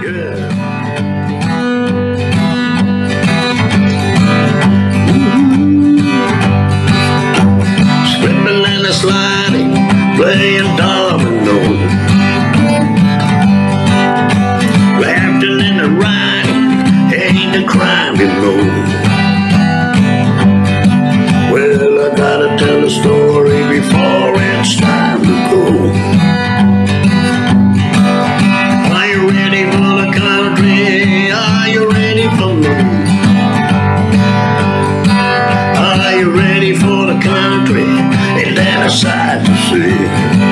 Slipping and sliding, playing domino, laughing and the riding, ain't the crime, you know. Well, I gotta tell a story before it's time to go. Are you ready for the country? Are you ready for me? Are you ready for the country? Ain't that a sight to see?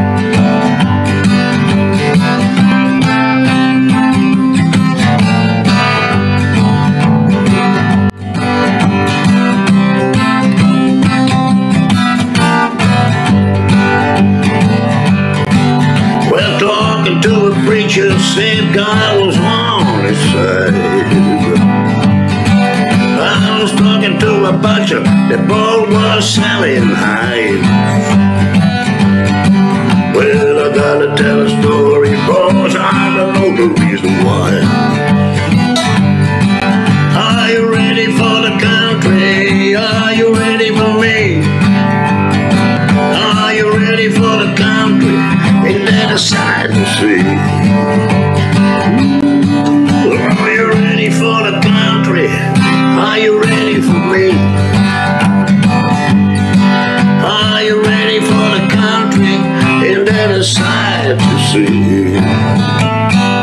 To a preacher said God was on his side. I was talking to a butcher that both was selling hides. Well, I gotta tell a story, boys, I don't know the reason why. Are you ready for the country? Are you ready for me? Are you ready for the country? Ain't that a sight to see? Are you ready for the country? Are you ready for me? Are you ready for the country? Ain't that a sight to see?